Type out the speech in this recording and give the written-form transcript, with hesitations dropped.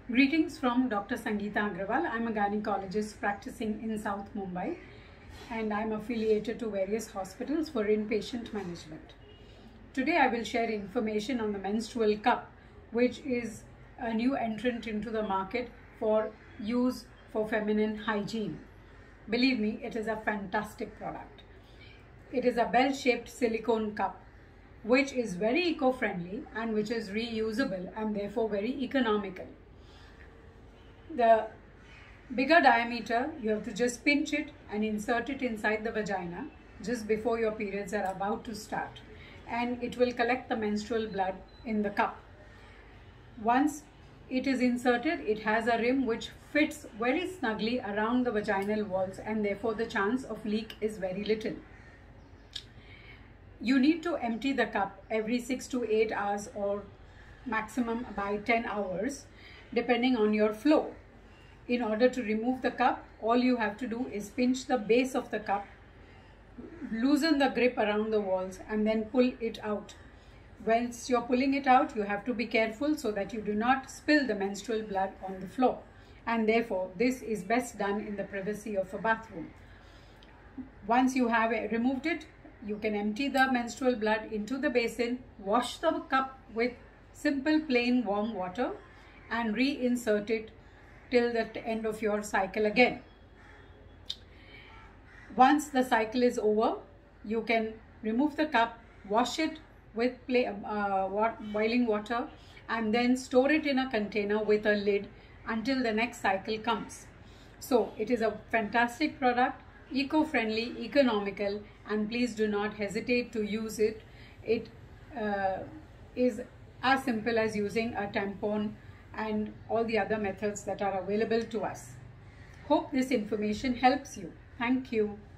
Greetings from Dr. Sangeeta Agrawal. I'm a gynecologist practicing in South Mumbai, and I'm affiliated to various hospitals for inpatient management. Today I will share information on the menstrual cup, which is a new entrant into the market for use for feminine hygiene. Believe me, it is a fantastic product. It is a bell-shaped silicone cup which is very eco-friendly and which is reusable and therefore very economical. The bigger diameter, you have to just pinch it and insert it inside the vagina just before your periods are about to start, and it will collect the menstrual blood in the cup. Once it is inserted, it has a rim which fits very snugly around the vaginal walls, and therefore the chance of leak is very little. You need to empty the cup every 6 to 8 hours or maximum by 10 hours depending on your flow. In order to remove the cup, all you have to do is pinch the base of the cup, loosen the grip around the walls, and then pull it out. Once you're pulling it out, you have to be careful so that you do not spill the menstrual blood on the floor, and therefore this is best done in the privacy of a bathroom. Once you have removed it, you can empty the menstrual blood into the basin, wash the cup with simple plain warm water, and reinsert it till the end of your cycle again. Once the cycle is over, you can remove the cup, wash it with boiling water, and then store it in a container with a lid until the next cycle comes. So it is a fantastic product, eco-friendly, economical, and please do not hesitate to use it. It is as simple as using a tampon and all the other methods that are available to us. Hope this information helps you. Thank you.